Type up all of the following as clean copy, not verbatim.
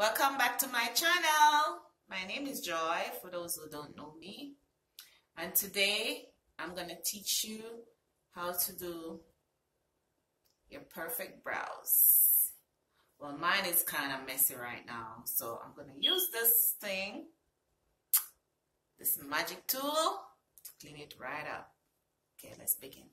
Welcome back to my channel. My name is Joy, for those who don't know me. And today, I'm going to teach you how to do your perfect brows. Well, mine is kind of messy right now, so I'm going to use this thing, this magic tool, to clean it right up. Okay, let's begin.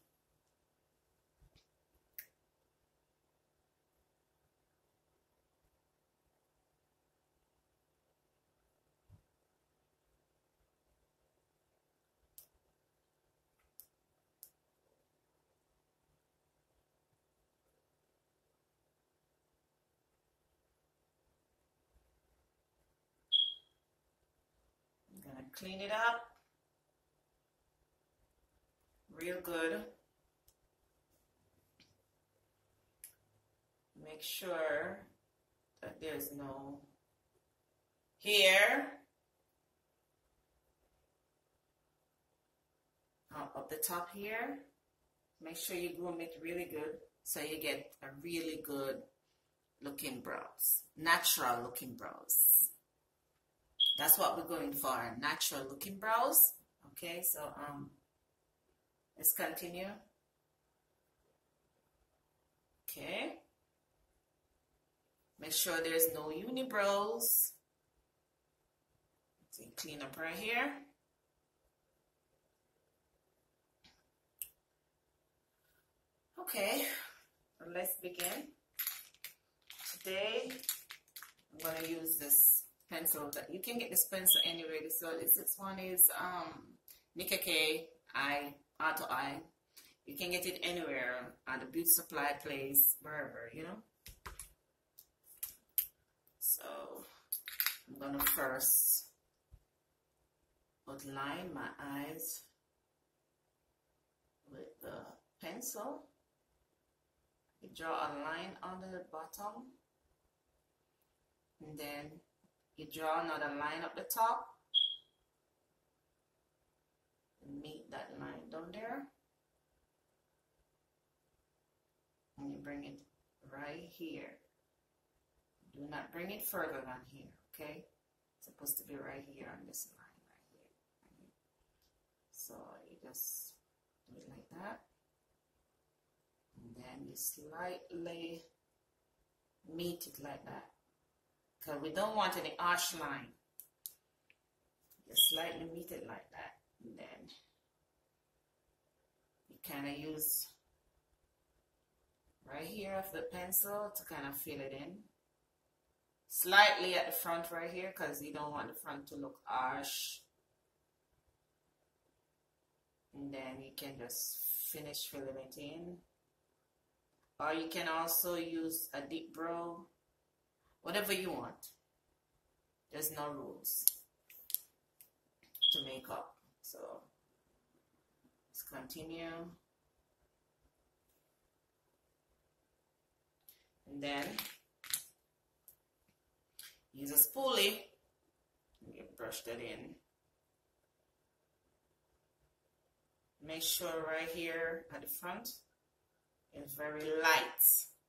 I'm going to clean it up real good. Make sure that there's no hair up the top here. Make sure you groom it really good so you get a really good looking brows, natural looking brows. That's what we're going for, natural looking brows. Okay, so let's continue. Okay. Make sure there's no unibrows. So you clean up right here. Okay, let's begin. Today, I'm going to use this pencil. That you can get this pencil anywhere. So this one is Nicka K Auto Eye. You can get it anywhere at the beauty supply place, wherever, you know. So I'm gonna first outline my eyes with the pencil. You draw a line on the bottom, and then you draw another line up the top and meet that line down there, and you bring it right here. Do not bring it further than here, okay? It's supposed to be right here on this line, right here. So you just do it like that. And then you slightly meet it like that. Because we don't want any harsh line. Just slightly meet it like that. And then you kind of use right here of the pencil to kind of fill it in. Slightly at the front right here, because you don't want the front to look harsh. And then you can just finish filling it in. Or you can also use a deep brow, whatever you want. There's no rules to make up. So let's continue. And then use a spoolie and you brush that in. Make sure right here at the front is very light.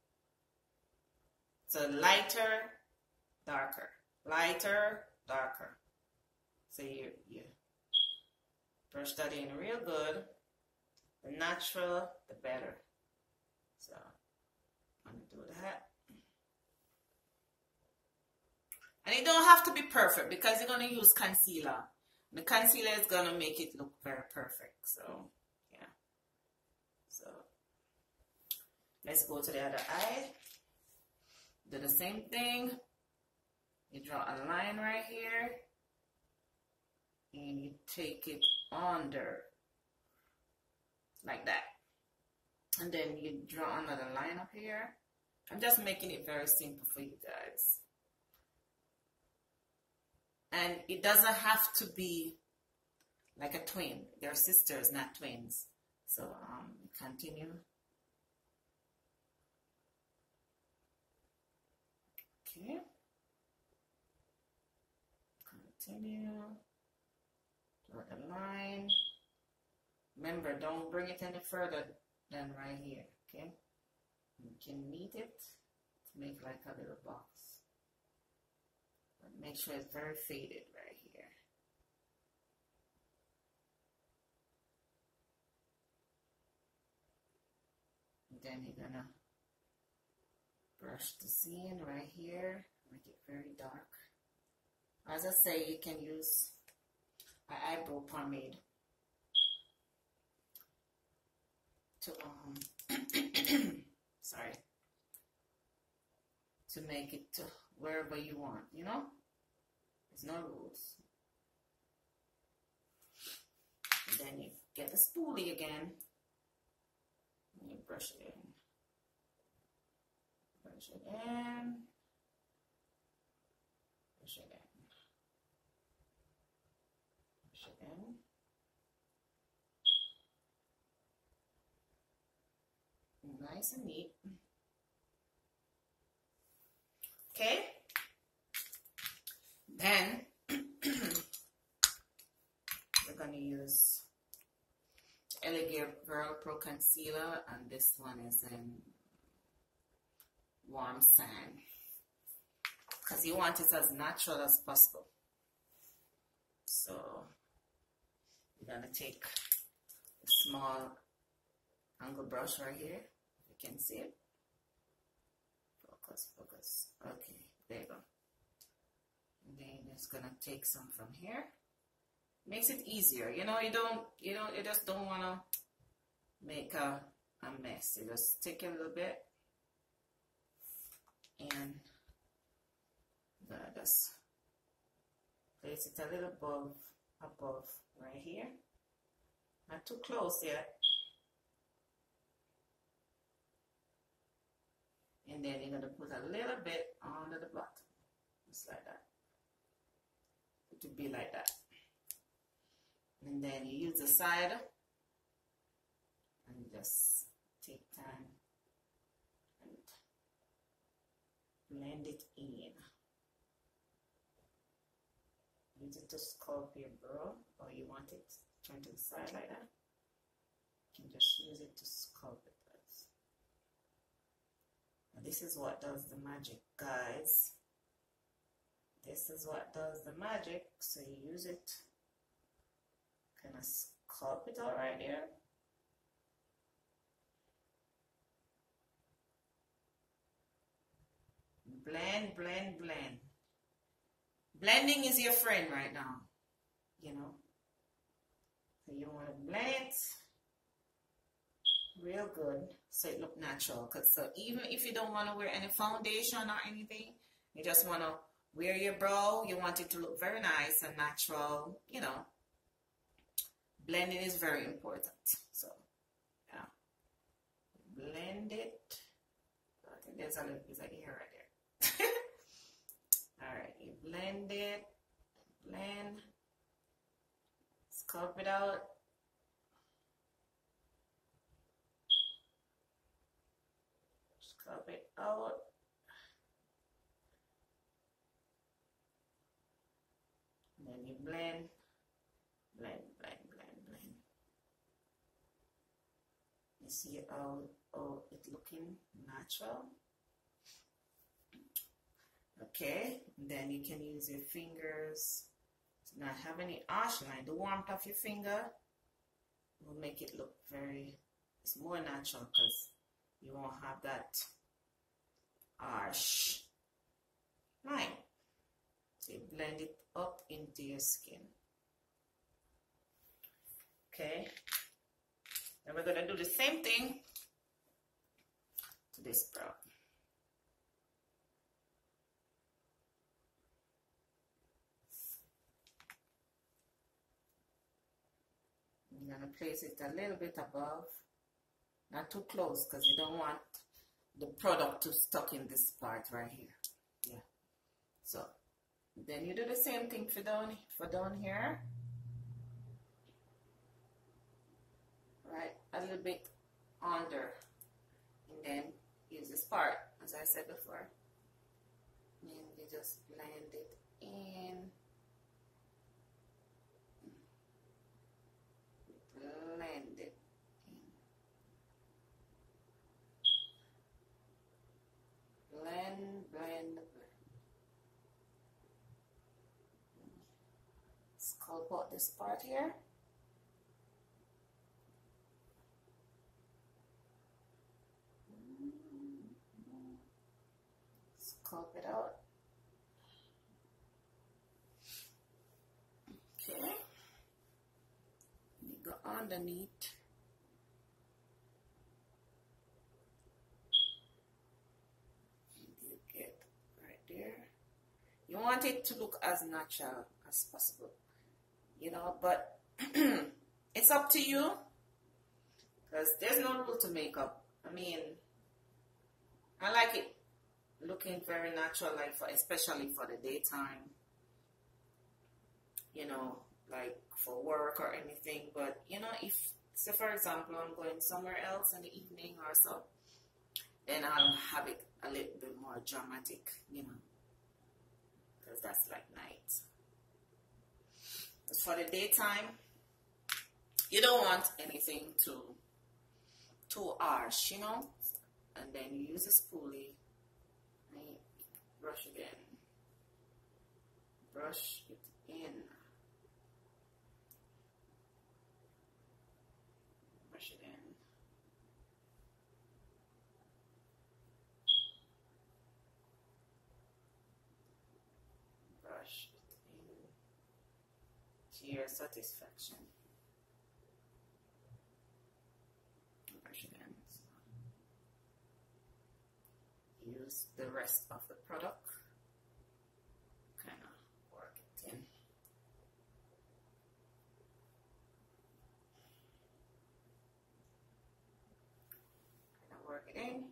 So lighter, darker, lighter, darker. So you brush that in real good. The natural, the better. So I'm gonna do that. And it don't have to be perfect because you're going to use concealer. The concealer is going to make it look very perfect. So, yeah. So, let's go to the other eye. Do the same thing. You draw a line right here. And you take it under. Like that. And then you draw another line up here. I'm just making it very simple for you guys. And it doesn't have to be like a twin. They're sisters, not twins. So, continue. Okay. Continue. Draw the line. Remember, don't bring it any further than right here, okay? You can meet it to make like a little box. Make sure it's very faded right here. And then you're gonna brush the scene right here, make it very dark. As I say, you can use an eyebrow pomade to sorry, to make it to wherever you want, you know? There's no rules. And then you get the spoolie again, and you brush it in. Brush it in. Brush it in. Brush it in. Nice and neat. Okay. Then we're going to use Elegant Girl Pro Concealer, and this one is in Warm Sand, because you want it as natural as possible. So we're going to take a small angle brush right here. You can see it. Focus, focus. Okay, there you go. And then just gonna take some from here. Makes it easier. You know, you just don't wanna make a mess. You just take a little bit and just place it a little above right here. Not too close yet. And then you're going to put a little bit under the bottom, just like that. It would be like that. And then you use the side and just take time and blend it in. Use it to sculpt your brow, or you want it turned to the side like that. You can just use it to sculpt it. This is what does the magic, guys. This is what does the magic. So you use it, kind of sculpt it out right there. Blend, blend, blend. Blending is your friend right now, you know. So you want to blend real good so it look natural. Cause so even if you don't want to wear any foundation or anything, you just want to wear your brow, you want it to look very nice and natural, you know. Blending is very important. So yeah, blend it. I think there's a little piece of hair right there. All right, you blend it, blend, sculpt it out. Sculpt it out. And then you blend, blend, blend, blend, blend. You see how it's looking natural. Okay, and then you can use your fingers to not have any harsh line. The warmth of your finger will make it look it's more natural because you won't have that harsh line. So you blend it up into your skin. Okay, and we're going to do the same thing to this brow. I'm going to place it a little bit above, not too close because you don't want the product to stuck in this part right here. Yeah. So then you do the same thing for down here. Right, a little bit under, and then use this part as I said before. And you just blend it in. Blend it in. Blend, blend, blend. sculpt out this part here. Sculpt it out. Okay. You go underneath. You get right there. You want it to look as natural as possible, you know, but it's up to you, because there's no rule to makeup. I mean, I like it looking very natural, like especially for the daytime, you know, like for work or anything. But you know, if, say for example, I'm going somewhere else in the evening or so, then I'll have it a little bit more dramatic, you know, because that's like night. But for the daytime, you don't want anything too harsh, you know. And then you use a spoolie and you brush it in. Brush it in. Brush it in. Brush it in to your satisfaction. Brush it in. Use the rest of the product, kind of work it in. Kind of work it in.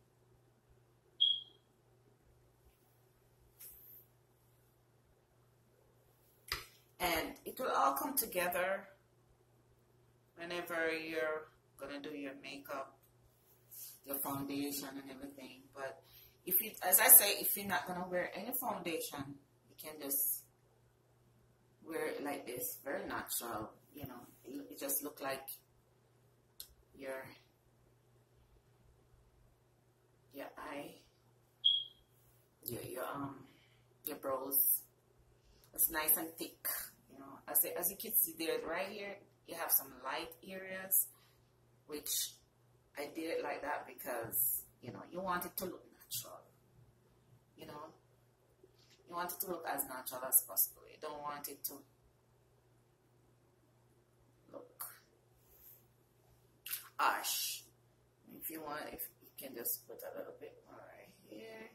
And it will all come together whenever you're gonna do your makeup, your foundation and everything. But if you, as I say, if you're not gonna wear any foundation, you can just wear it like this, very natural, you know. It just look like your eye, your brows. It's nice and thick, you know. As you can see there, right here, you have some light areas, which I did it like that because, you know, you want it to look natural, you know. You want it to look as natural as possible. You don't want it to look harsh. If you want, if you can just put a little bit more right here.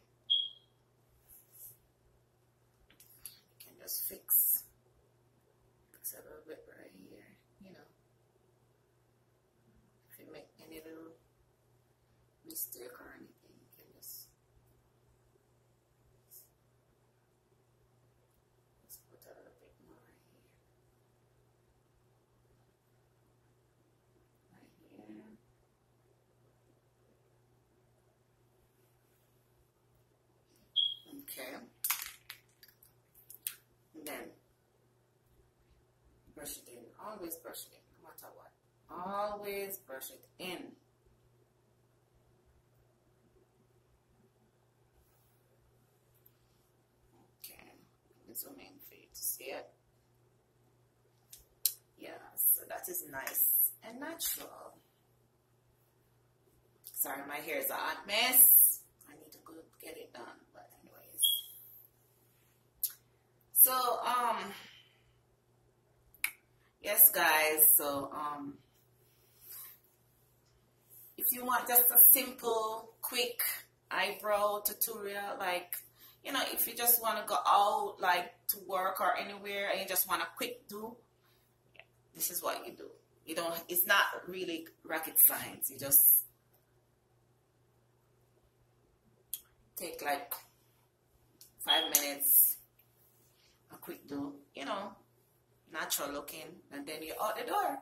You can just fix a little bit right here, you know. If you make any little mistake or anything, you can just put a little bit more right here. Right here. Okay. And then brush it in. Always brush it in, no matter what. Always brush it in. Okay. Zoom in for you to see it. Yeah, so that is nice and natural. Sorry, my hair is a hot mess. I need to go get it done, but anyways. So, yes guys, so if you want just a simple, quick eyebrow tutorial, like, you know, if you just want to go out, like, to work or anywhere, and you just want a quick do, this is what you do. You don't, it's not really rocket science. You just take like 5 minutes, a quick do, you know, natural looking, and then you're out the door.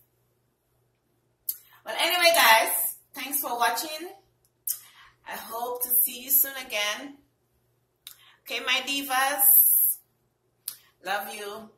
Well, anyway, guys, thanks for watching. I hope to see you soon again. Okay, my divas, love you.